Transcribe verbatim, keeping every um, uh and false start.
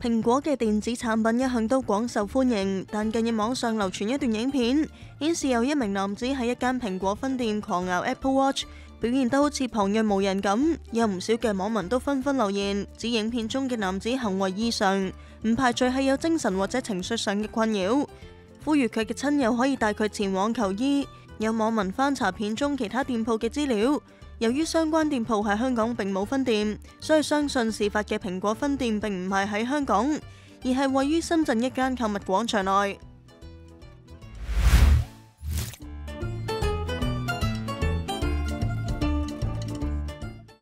蘋果嘅電子產品一向都廣受歡迎，但近日網上流傳一段影片，顯示有一名男子喺一間蘋果分店狂咬 Apple Watch， 表現得好似旁若無人咁。有唔少嘅網民都紛紛留言，指影片中嘅男子行為異常，唔排除係有精神或者情緒上嘅困擾，呼籲佢嘅親友可以帶佢前往求醫。有網民翻查片中其他店鋪嘅資料，由於相關店鋪喺香港並冇分店，所以相信事發嘅蘋果分店並唔係喺香港，而係位於深圳一間購物廣場內。